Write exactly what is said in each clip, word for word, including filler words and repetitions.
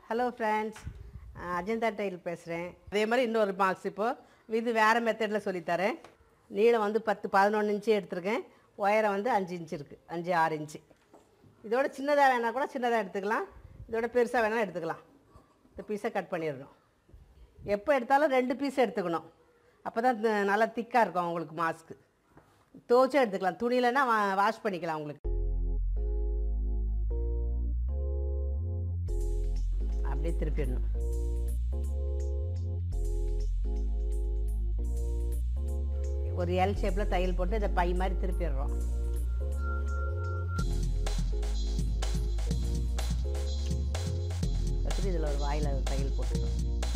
Hello friends, Ajanta tail பேசுகிறேன். அதே மாதிரி இன்னொரு மார்க்ஸ் இப்போது இது வேறு மெத்தடில் சொல்லித்தரேன். நீளம் வந்து பத்து பதினொன்று இன்ச்சு எடுத்துருக்கேன். உயரம் வந்து அஞ்சு இன்ச்சு இருக்குது, அஞ்சு ஆறு இன்ச்சு. இதோட சின்னதாக வேணால் கூட சின்னதாக எடுத்துக்கலாம், இதோட பெருசாக வேணால் எடுத்துக்கலாம். இந்த பீஸை கட் பண்ணிடணும். எப்போ எடுத்தாலும் ரெண்டு பீஸ் எடுத்துக்கணும், அப்போ தான் நல்லா திக்காக இருக்கும் அவங்களுக்கு. மாஸ்க்கு துவச்சும் எடுத்துக்கலாம், துணியிலன்னா வா வாஷ் பண்ணிக்கலாம். உங்களுக்கு அப்படியே திருப்பிடணும். ஒரு எல் ஷேப்பில் தையல் போட்டு இதை பை மாதிரி திருப்பிடுறோம். வச்சுட்டு இதில் ஒரு வாயில் தையல் போட்டுக்கிறோம்.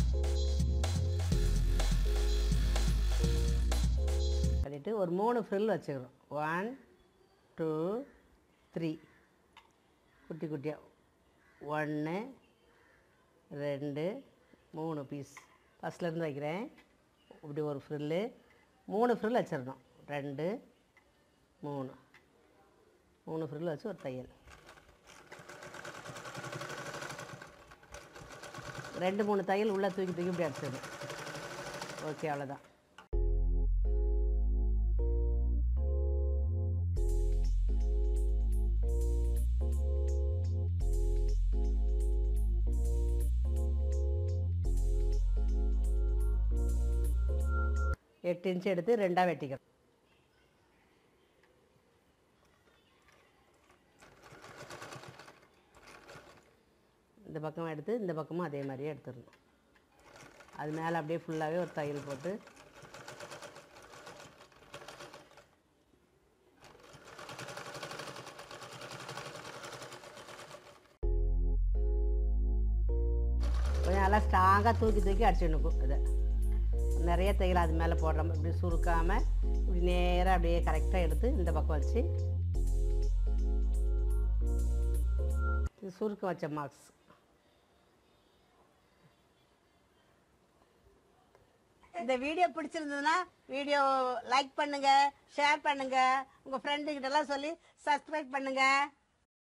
பண்ணிவிட்டு ஒரு மூணு ஃப்ரில் வச்சுக்கிறோம். ஒன் டூ த்ரீ குட்டி குட்டியாக ஒன்று ரெண்டு மூணு பீஸ் ஃபஸ்ட்லேருந்து வைக்கிறேன். இப்படி ஒரு ஃப்ரில்லு மூணு ஃப்ரில் வச்சிடணும். ரெண்டு மூணு மூணு ஃப்ரில் வச்சு ஒரு தையல். ரெண்டு மூணு தையல் உள்ளே தூக்கி தூக்கி இப்படி அடிச்சிடணும். ஓகே, அவ்வளோதான். எட்டு இன்ச்சு எடுத்து ரெண்டாக வெட்டிக்கிறோம். இந்த பக்கம் எடுத்து இந்த பக்கமும் அதே மாதிரியே எடுத்துடணும். அது மேலே அப்படியே ஃபுல்லாகவே ஒரு தையல் போட்டு கொஞ்சம் நல்லா ஸ்ட்ராங்காக தூக்கி தூக்கி அடிச்சுடணும். இதை நிறைய தையல் அது மேலே போடுறோம். இப்படி சுருக்காமல் இப்படி நேராக அப்படியே கரெக்டாக எடுத்து இந்த பக்கம் வச்சு இது சுருக்க வச்ச மார்க்ஸ். இந்த வீடியோ பிடிச்சிருந்ததுன்னா வீடியோ லைக் பண்ணுங்க, ஷேர் பண்ணுங்க, உங்க ஃப்ரெண்டு கிட்ட எல்லாம் சொல்லி சப்ஸ்கிரைப் பண்ணுங்க.